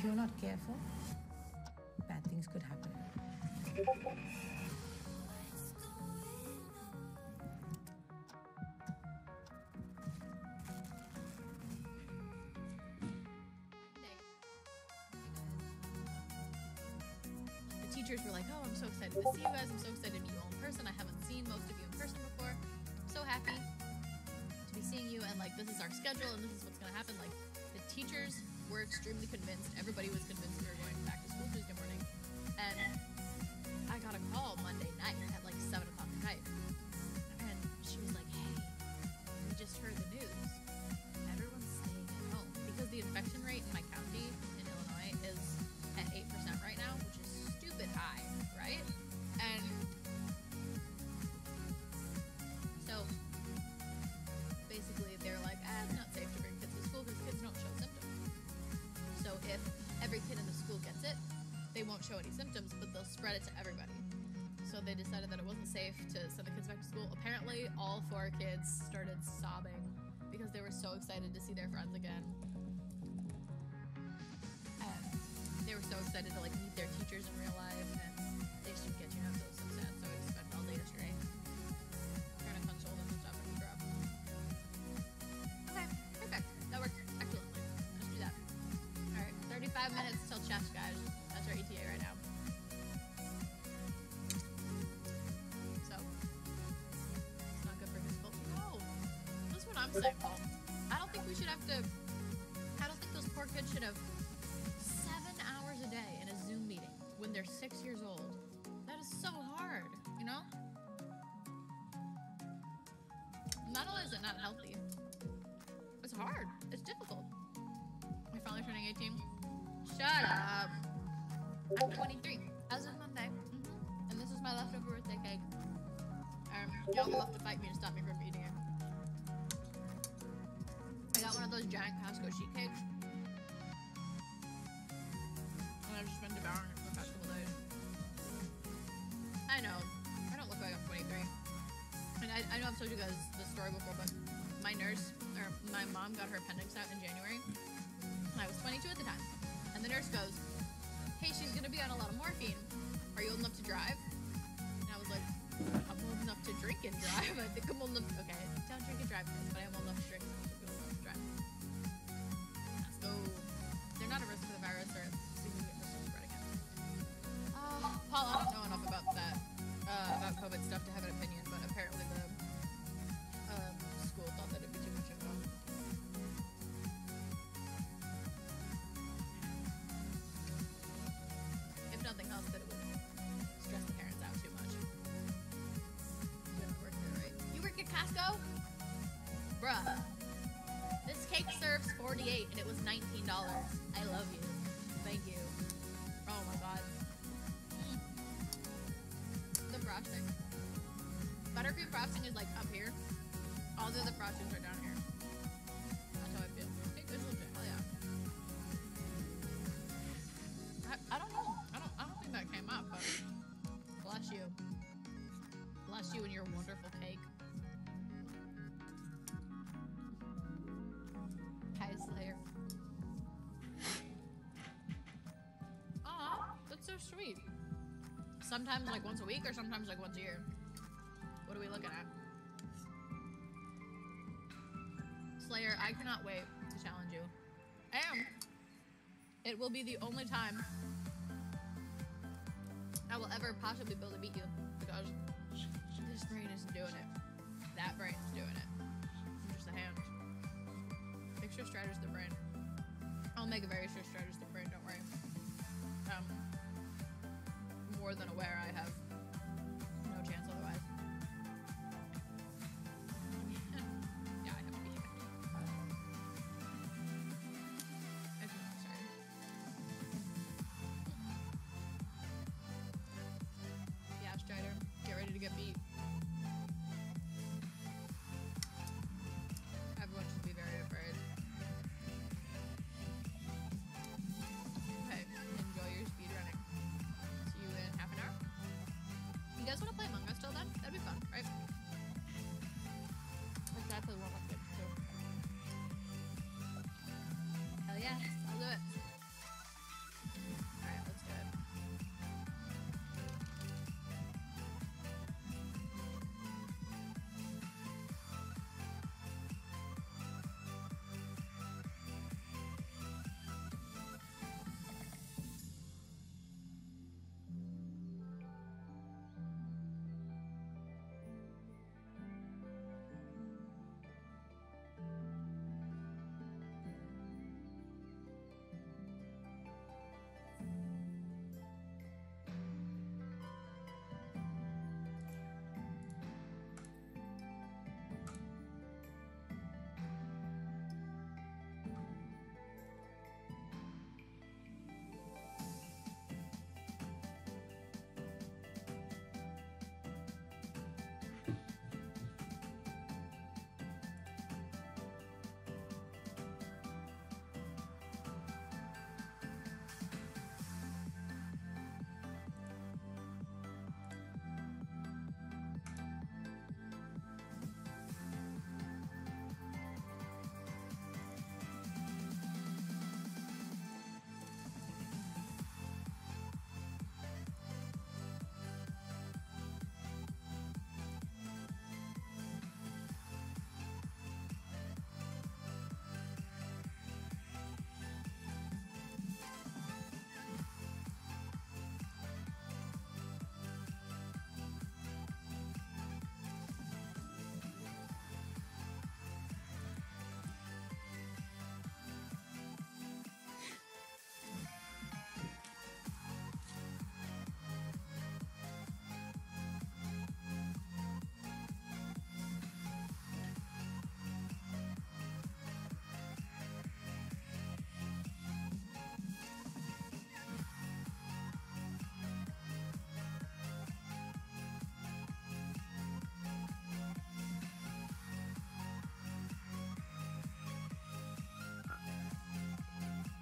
If you're not careful, bad things could happen. Teachers were like, oh, I'm so excited to see you guys. I'm so excited to meet you all in person. I haven't seen most of you in person before. I'm so happy to be seeing you, and like this is our schedule and this is what's gonna happen. Like the teachers were extremely convinced. Everybody was convinced we were going back to school Tuesday morning. And I got a call Monday night at like 7 o'clock at night. And she was like, hey, we just heard the news. Everyone's staying at home. Because the infection rate in my county in Illinois is at 8% right now, which is stupid high, right? And so basically they're like, it's not safe to bring kids to school because kids don't show symptoms. So if every kid in the school gets it, they won't show any symptoms, but they'll spread it to everybody. So they decided that it wasn't safe to send the kids back to school. Apparently all 4 kids started sobbing because they were so excited to see their friends again. They were so excited to like meet their teachers in real life, and they just didn't get to. So it was so sad. So I just spent all day yesterday trying to console them and stuff and crap. Okay, perfect. That worked excellently. Let's do that. All right, 35 minutes till chest, guys. That's our ETA right now. So it's not good for his fault. No, that's what I'm saying, Paul. I don't think we should have to. I don't think those poor kids should have. A day in a Zoom meeting when they're 6 years old. That is so hard, you know? Not only is it not healthy, it's hard. It's difficult. You're finally turning 18. Shut up. I'm 23 as of Monday. And this is my leftover birthday cake. Y'all will have to fight me to stop me from eating it. I got one of those giant Costco sheet cakes. I've just been devouring it for the past couple days. I know. I don't look like I'm 23. And I know I've told you guys this story before, but my mom got her appendix out in January. And I was 22 at the time. And the nurse goes, hey, she's going to be on a lot of morphine. Are you old enough to drive? And I was like, I'm old enough to drink and drive. I think I'm old enough. Okay, don't drink and drive, but I am old enough to drink and drive. So they're not at risk for the virus or Paul, I don't know enough about that, about COVID stuff to have an opinion, but apparently the school thought that it'd be too much info. If nothing else, that it would stress the parents out too much. You don't work there, right? You work at Costco? Bruh. This cake serves $48 and it was $19. I love you. Thank you. Oh my god. The frosting. Buttercream frosting is like up here. All the other frostings are down here. That's how I feel. Hey, good legit. Hell yeah. I don't know. I don't think that came up, but bless you. Bless you and your wonderful cake. Hi, Slayer. Aw, that's so sweet. Sometimes like once a week or sometimes like once a year. What are we looking at? Slayer, I cannot wait to challenge you. And it will be the only time I will ever possibly be able to beat you because this brain isn't doing it. That brain's doing it. I'm just a hand. Extra Strider's the brain. I'll make a very extra Strider's the brain, don't worry. More than aware I have no chance otherwise. Yeah, I have to be here. Sorry. Yeah, Strider, get ready to get beat. Everyone should be very afraid.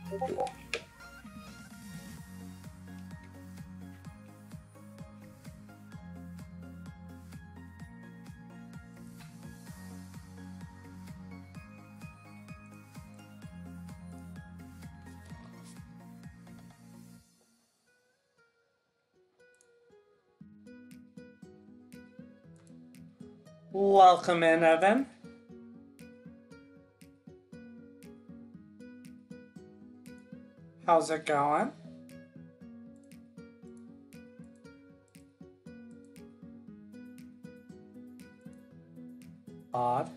Welcome in, Evan. How's it going? Odd.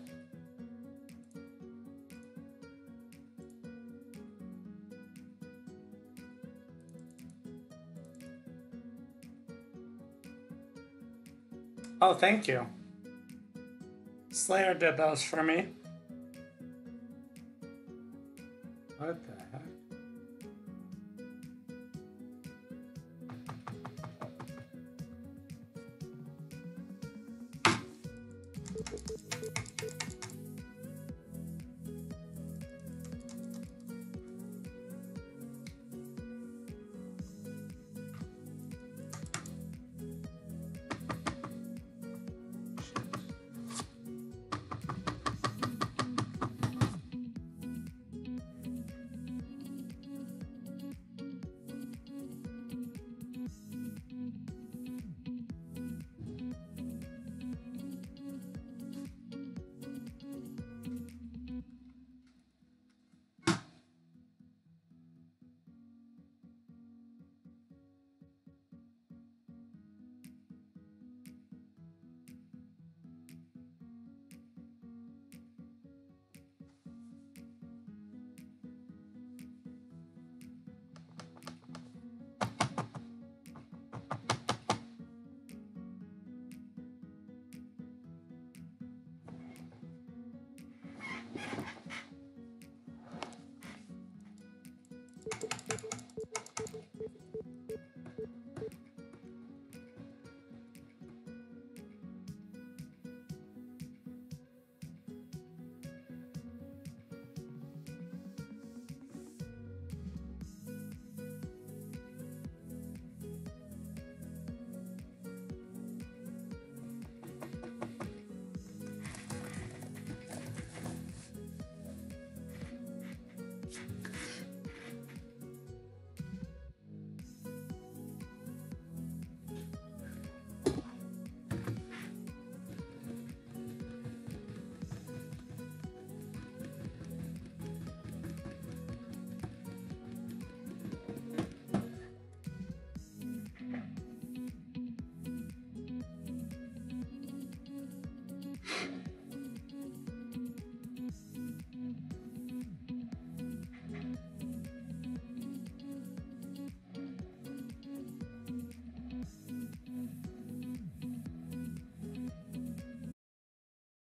Oh, thank you. Slayer did those for me. What the heck?